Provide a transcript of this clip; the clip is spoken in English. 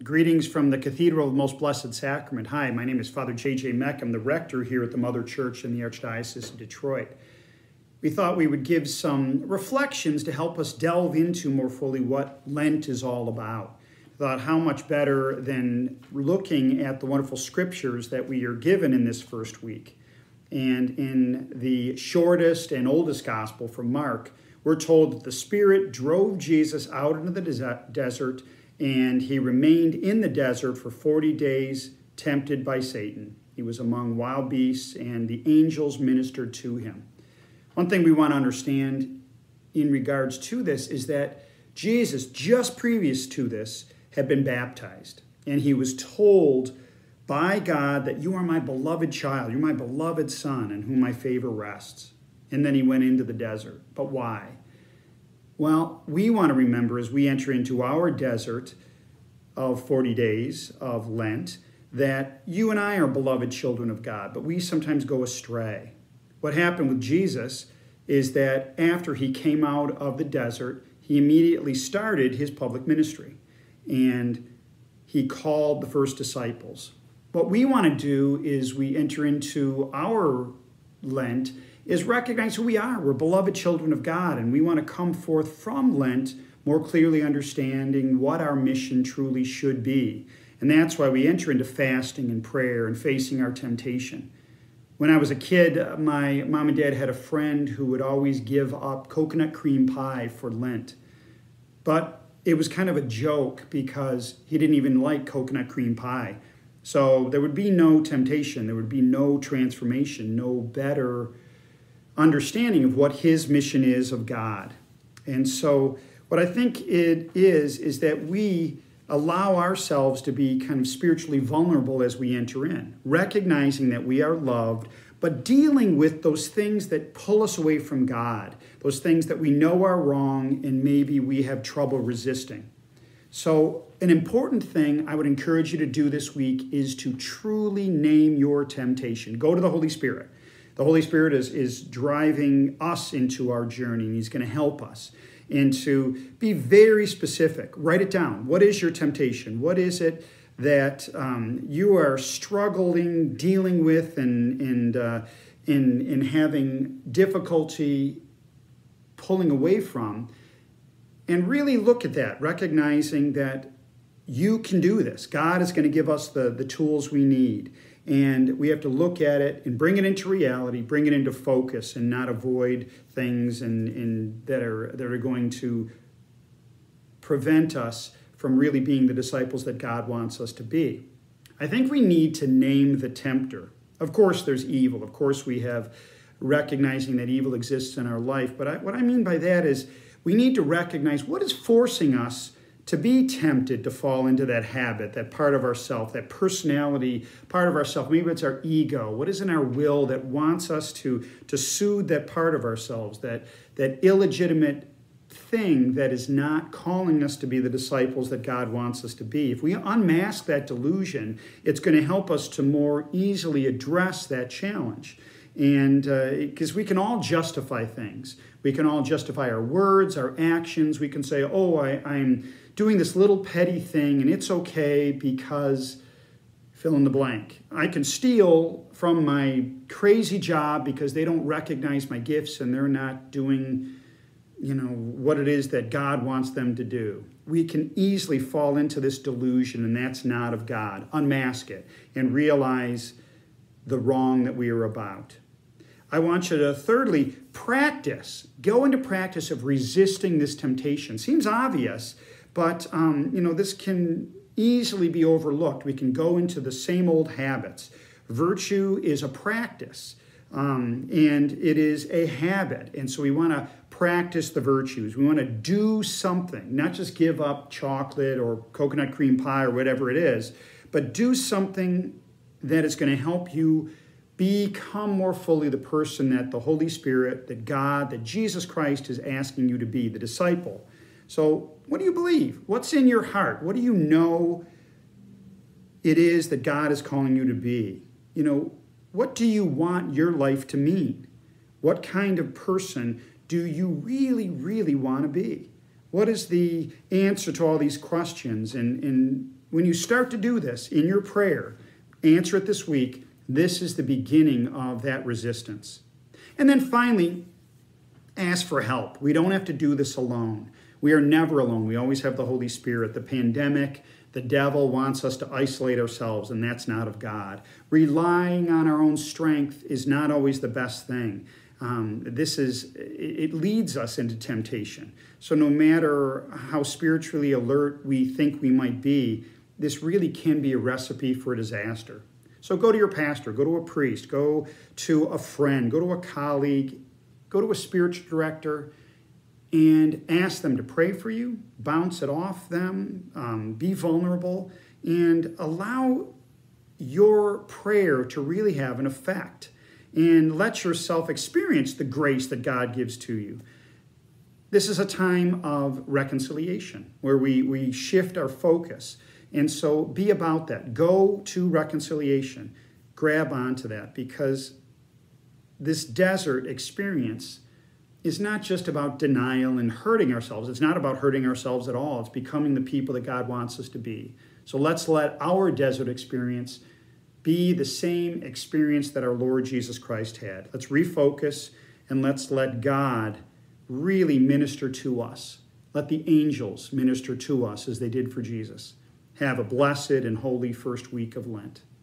Greetings from the Cathedral of the Most Blessed Sacrament. Hi, my name is Father J.J. Meck. I'm the rector here at the Mother Church in the Archdiocese of Detroit. We thought we would give some reflections to help us delve into more fully what Lent is all about. I thought how much better than looking at the wonderful scriptures that we are given in this first week. And in the shortest and oldest gospel from Mark, we're told that the Spirit drove Jesus out into the desert, and he remained in the desert for 40 days, tempted by Satan. He was among wild beasts, and the angels ministered to him. One thing we want to understand in regards to this is that Jesus, just previous to this, had been baptized. And he was told by God that you are my beloved child, you're my beloved son, in whom my favor rests. And then he went into the desert. But why? Well, we want to remember as we enter into our desert of 40 days of Lent that you and I are beloved children of God, but we sometimes go astray. What happened with Jesus is that after he came out of the desert, he immediately started his public ministry, and he called the first disciples. What we want to do is we enter into our Lent is recognize who we are. We're beloved children of God, and we want to come forth from Lent more clearly understanding what our mission truly should be. And that's why we enter into fasting and prayer and facing our temptation. When I was a kid, my mom and dad had a friend who would always give up coconut cream pie for Lent. But it was kind of a joke because he didn't even like coconut cream pie. So there would be no temptation, there would be no transformation, no better understanding of what his mission is of God. And so what I think it is that we allow ourselves to be kind of spiritually vulnerable as we enter in, recognizing that we are loved, but dealing with those things that pull us away from God, those things that we know are wrong and maybe we have trouble resisting. So an important thing I would encourage you to do this week is to truly name your temptation. Go to the Holy Spirit. The Holy Spirit is driving us into our journey, and he's going to help us. And to be very specific, write it down. What is your temptation? What is it that you are struggling, dealing with, and having difficulty pulling away from? And really look at that, recognizing that you can do this. God is going to give us the tools we need. And we have to look at it and bring it into reality, bring it into focus, and not avoid things that are going to prevent us from really being the disciples that God wants us to be. I think we need to name the tempter. Of course, there's evil. Of course, we have recognizing that evil exists in our life. But what I mean by that is we need to recognize what is forcing us to be tempted to fall into that habit, that part of ourself, that personality part of ourself. Maybe it's our ego. What is in our will that wants us to soothe that part of ourselves, that illegitimate thing that is not calling us to be the disciples that God wants us to be. If we unmask that delusion, it's going to help us to more easily address that challenge. And because we can all justify things. We can all justify our words, our actions. We can say, oh, I'm doing this little petty thing, and it's okay because fill in the blank. I can steal from my crazy job because they don't recognize my gifts and they're not doing, what it is that God wants them to do. We can easily fall into this delusion, and that's not of God. Unmask it and realize the wrong that we are about. I want you to, thirdly, practice. Go into practice of resisting this temptation. Seems obvious, but, this can easily be overlooked. We can go into the same old habits. Virtue is a practice, and it is a habit. And so we want to practice the virtues. We want to do something, not just give up chocolate or coconut cream pie or whatever it is, but do something that is going to help you become more fully the person that the Holy Spirit, that God, that Jesus Christ is asking you to be, the disciple. So what do you believe? What's in your heart? What do you know it is that God is calling you to be? What do you want your life to mean? What kind of person do you really, really want to be? What is the answer to all these questions? And When you start to do this in your prayer, answer it this week, this is the beginning of that resistance. And then finally, ask for help. We don't have to do this alone. We are never alone. We always have the Holy Spirit. The pandemic, the devil wants us to isolate ourselves, and that's not of God. Relying on our own strength is not always the best thing. It leads us into temptation. So no matter how spiritually alert we think we might be, this really can be a recipe for disaster. So go to your pastor, go to a priest, go to a friend, go to a colleague, go to a spiritual director, and ask them to pray for you, bounce it off them, be vulnerable, and allow your prayer to really have an effect. And let yourself experience the grace that God gives to you. This is a time of reconciliation where we shift our focus. And so be about that. Go to reconciliation. Grab onto that, because this desert experience is not just about denial and hurting ourselves. It's not about hurting ourselves at all. It's becoming the people that God wants us to be. So let's let our desert experience be the same experience that our Lord Jesus Christ had. Let's refocus and let's let God really minister to us. Let the angels minister to us as they did for Jesus. Have a blessed and holy first week of Lent.